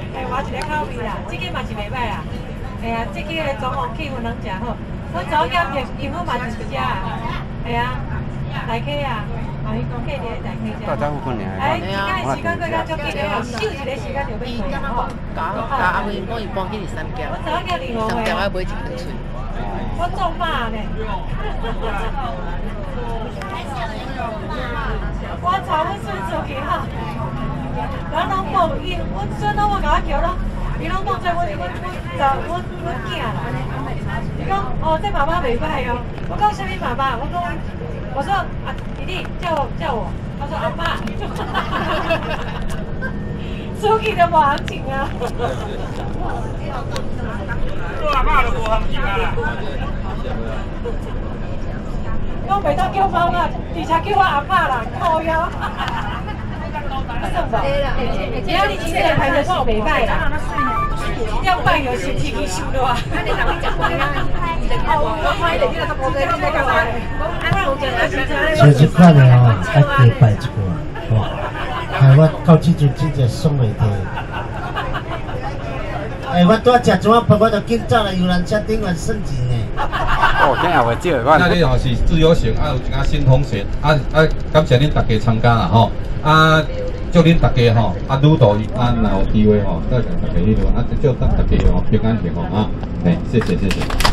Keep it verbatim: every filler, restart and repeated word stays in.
哎，我一个口味啦，这个嘛是袂歹啦。哎呀，这个的中红气氛拢真好。我早间食因为嘛是食啊，哎呀，大溪啊，啊，伊讲客伫大溪食。 到家附近尔。 哎，今仔时间过较足紧的哦，秀一个时间就要回吼。 加加阿妹帮伊帮去二三件， 我早间二五岁。 三件我买一盆水。 我做妈呢。我带阮孙出去吼，咱拢无伊，阮孙拢我甲我叫咯，伊拢当做阮阮阮仔阮阮囝啦。伊讲哦，这妈妈袂歹哦。我讲什么妈妈？我讲我说啊，弟弟叫我叫我，他说阿妈。出去就无行情啊。 做阿妈都无行情啊。 我袂当叫妈妈，而且叫我阿嬷啦，靠腰。只要你今天排的算袂歹啦，要办有先提起收的话。 像这款的哦，爱加摆一个哦，害我到这阵真正爽袂过。哎，我拄食怎啊饭，我就紧走来游览车顶完算钱呢。 哦，今日有少个。 那你若是自由行，啊有一个新风险，啊啊，感谢恁大家参加啦吼，啊，祝恁大家吼，啊旅途啊若有机会吼，再向大家迄度，啊祝大家吼平安幸福啊，哎，谢谢谢谢。